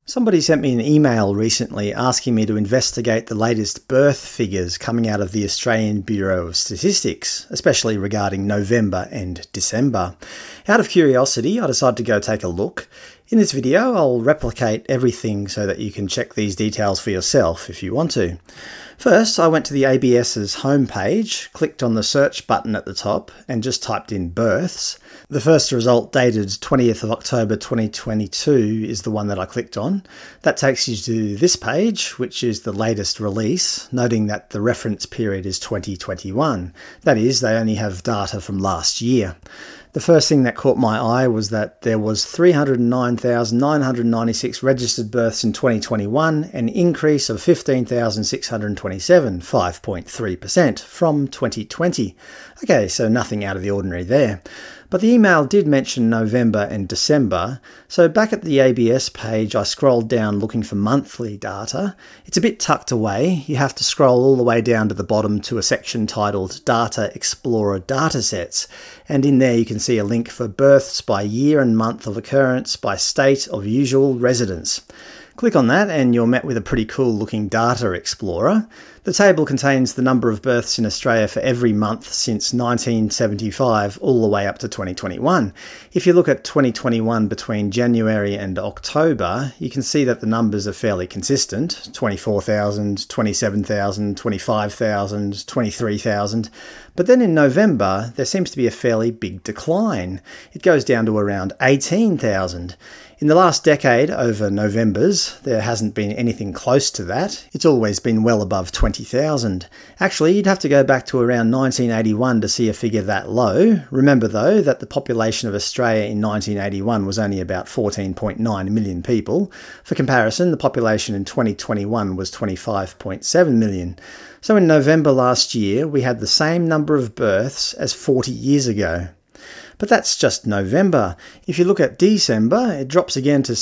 Somebody sent me an email recently asking me to investigate the latest birth figures coming out of the Australian Bureau of Statistics, especially regarding November and December. Out of curiosity, I decided to go take a look. In this video, I'll replicate everything so that you can check these details for yourself if you want to. First, I went to the ABS's homepage, clicked on the search button at the top, and just typed in births. The first result, dated 20th of October 2022, is the one that I clicked on. That takes you to this page, which is the latest release, noting that the reference period is 2021. That is, they only have data from last year. The first thing that caught my eye was that there was 309,996 registered births in 2021, an increase of 15,627, 5.3% from 2020. Okay, so nothing out of the ordinary there. But the email did mention November and December, so back at the ABS page I scrolled down looking for monthly data. It's a bit tucked away. You have to scroll all the way down to the bottom to a section titled Data Explorer Datasets, and in there you can see a link for births by year and month of occurrence by state of usual residence. Click on that and you're met with a pretty cool looking data explorer. The table contains the number of births in Australia for every month since 1975 all the way up to 2021. If you look at 2021 between January and October, you can see that the numbers are fairly consistent. 24,000, 27,000, 25,000, 23,000. But then in November, there seems to be a fairly big decline. It goes down to around 18,000. In the last decade, over Novembers, there hasn't been anything close to that. It's always been well above 20,000. Actually, you'd have to go back to around 1981 to see a figure that low. Remember though, that the population of Australia in 1981 was only about 14.9 million people. For comparison, the population in 2021 was 25.7 million. So in November last year, we had the same number of births as 40 years ago. But that's just November. If you look at December, it drops again to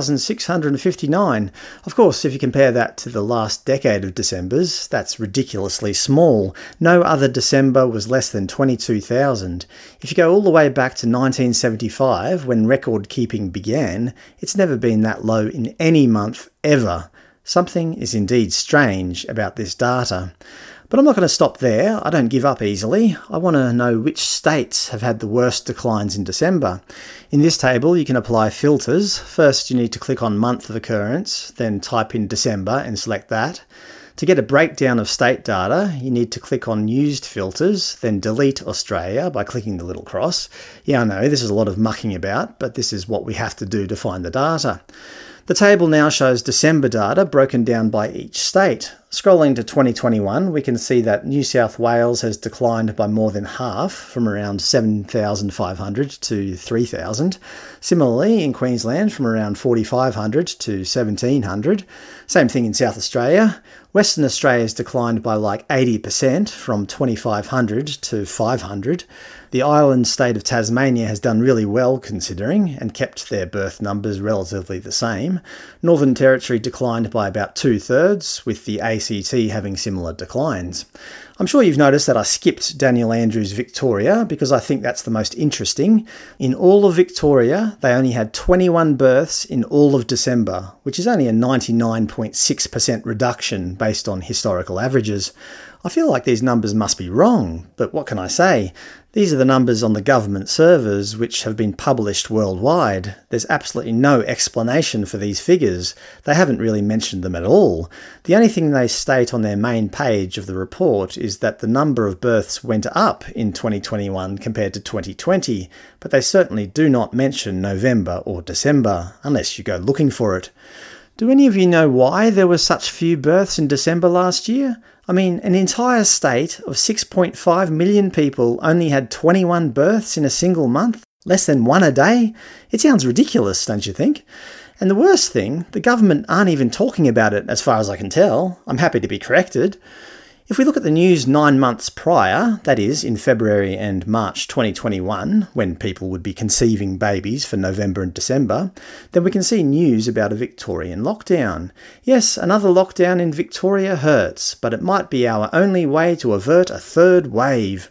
6,659. Of course, if you compare that to the last decade of Decembers, that's ridiculously small. No other December was less than 22,000. If you go all the way back to 1975, when record keeping began, it's never been that low in any month ever. Something is indeed strange about this data. But I'm not going to stop there. I don't give up easily. I want to know which states have had the worst declines in December. In this table, you can apply filters. First, you need to click on month of occurrence, then type in December and select that. To get a breakdown of state data, you need to click on Used Filters, then delete Australia by clicking the little cross. Yeah, I know, this is a lot of mucking about, but this is what we have to do to find the data. The table now shows December data broken down by each state. Scrolling to 2021, we can see that New South Wales has declined by more than half, from around 7,500 to 3,000. Similarly, in Queensland, from around 4,500 to 1,700. Same thing in South Australia. Western Australia has declined by like 80%, from 2,500 to 500. The island state of Tasmania has done really well considering, and kept their birth numbers relatively the same. Northern Territory declined by about 2/3, with the ACT having similar declines. I'm sure you've noticed that I skipped Daniel Andrews' Victoria because I think that's the most interesting. In all of Victoria, they only had 21 births in all of December, which is only a 99.6% reduction based on historical averages. I feel like these numbers must be wrong, but what can I say? These are the numbers on the government servers which have been published worldwide. There's absolutely no explanation for these figures. They haven't really mentioned them at all. The only thing they state on their main page of the report is that the number of births went up in 2021 compared to 2020, but they certainly do not mention November or December, unless you go looking for it. Do any of you know why there were such few births in December last year? I mean, an entire state of 6.5 million people only had 21 births in a single month? Less than one a day? It sounds ridiculous, don't you think? And the worst thing, the government aren't even talking about it as far as I can tell. I'm happy to be corrected. If we look at the news 9 months prior, that is, in February and March 2021, when people would be conceiving babies for November and December, then we can see news about a Victorian lockdown. Yes, another lockdown in Victoria hurts, but it might be our only way to avert a third wave.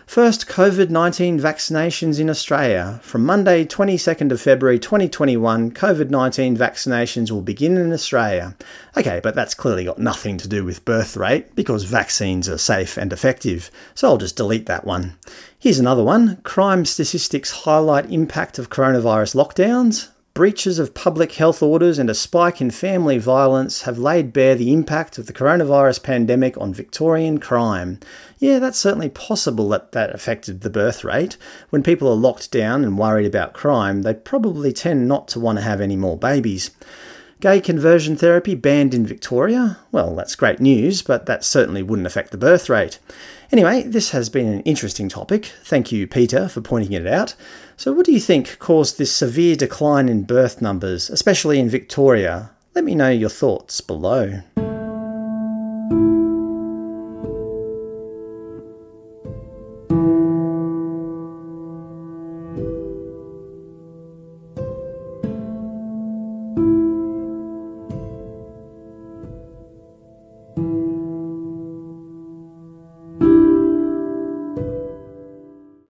First COVID-19 vaccinations in Australia. From Monday 22nd of February 2021, COVID-19 vaccinations will begin in Australia. Okay, but that's clearly got nothing to do with birth rate because vaccines are safe and effective, so I'll just delete that one. Here's another one. Crime statistics highlight impact of coronavirus lockdowns. Breaches of public health orders and a spike in family violence have laid bare the impact of the coronavirus pandemic on Victorian crime. Yeah, that's certainly possible that affected the birth rate. When people are locked down and worried about crime, they probably tend not to want to have any more babies. Gay conversion therapy banned in Victoria? Well, that's great news, but that certainly wouldn't affect the birth rate. Anyway, this has been an interesting topic. Thank you, Peter, for pointing it out. So what do you think caused this severe decline in birth numbers, especially in Victoria? Let me know your thoughts below.